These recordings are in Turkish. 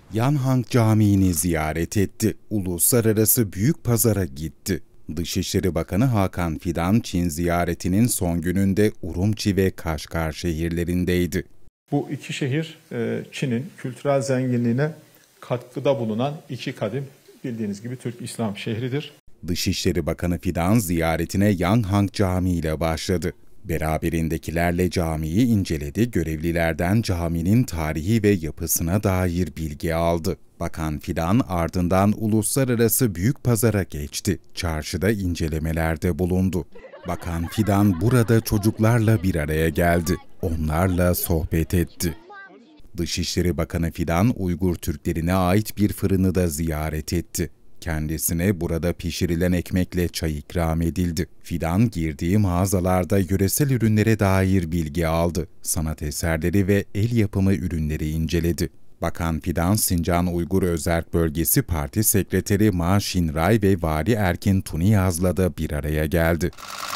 Yanhang Camii'ni ziyaret etti. Uluslararası Büyük Pazar'a gitti. Dışişleri Bakanı Hakan Fidan, Çin ziyaretinin son gününde Urumçi ve Kaşgar şehirlerindeydi. Bu iki şehir Çin'in kültürel zenginliğine katkıda bulunan iki kadim, bildiğiniz gibi Türk İslam şehridir. Dışişleri Bakanı Fidan ziyaretine Yanhang Camii ile başladı. Beraberindekilerle camiyi inceledi, görevlilerden caminin tarihi ve yapısına dair bilgi aldı. Bakan Fidan ardından Uluslararası Büyük Pazar'a geçti. Çarşıda incelemelerde bulundu. Bakan Fidan burada çocuklarla bir araya geldi. Onlarla sohbet etti. Dışişleri Bakanı Fidan, Uygur Türklerine ait bir fırını da ziyaret etti. Kendisine burada pişirilen ekmekle çay ikram edildi. Fidan girdiği mağazalarda yöresel ürünlere dair bilgi aldı. Sanat eserleri ve el yapımı ürünleri inceledi. Bakan Fidan, Sincan Uygur Özerk Bölgesi Parti Sekreteri Ma Xinray ve Vali Erkin Tuniyaz'la da bir araya geldi.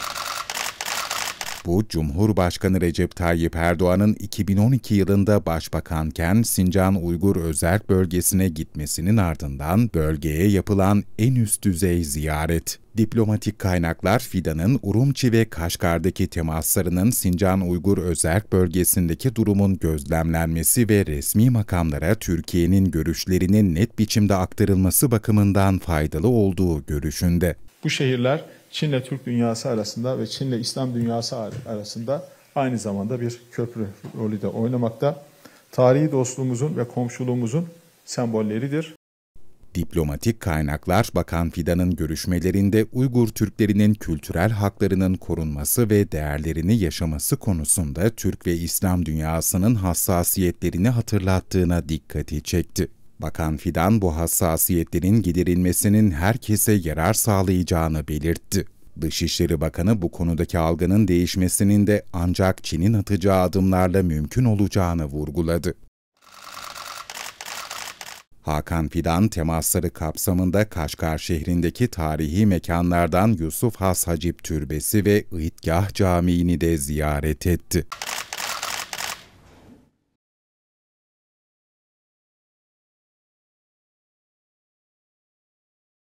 Bu, Cumhurbaşkanı Recep Tayyip Erdoğan'ın 2012 yılında başbakanken Sincan Uygur Özerk Bölgesi'ne gitmesinin ardından bölgeye yapılan en üst düzey ziyaret. Diplomatik kaynaklar, Fidan'ın Urumçi ve Kaşgar'daki temaslarının Sincan Uygur Özerk Bölgesi'ndeki durumun gözlemlenmesi ve resmi makamlara Türkiye'nin görüşlerinin net biçimde aktarılması bakımından faydalı olduğu görüşünde. Bu şehirler Çin'le Türk dünyası arasında ve Çin'le İslam dünyası arasında aynı zamanda bir köprü rolü de oynamakta. Tarihi dostluğumuzun ve komşuluğumuzun sembolleridir. Diplomatik kaynaklar, Bakan Fidan'ın görüşmelerinde Uygur Türklerinin kültürel haklarının korunması ve değerlerini yaşaması konusunda Türk ve İslam dünyasının hassasiyetlerini hatırlattığına dikkati çekti. Bakan Fidan, bu hassasiyetlerin giderilmesinin herkese yarar sağlayacağını belirtti. Dışişleri Bakanı bu konudaki algının değişmesinin de ancak Çin'in atacağı adımlarla mümkün olacağını vurguladı. Hakan Fidan, temasları kapsamında Kaşgar şehrindeki tarihi mekanlardan Yusuf Has Hacip Türbesi ve İdgah Camii'ni de ziyaret etti.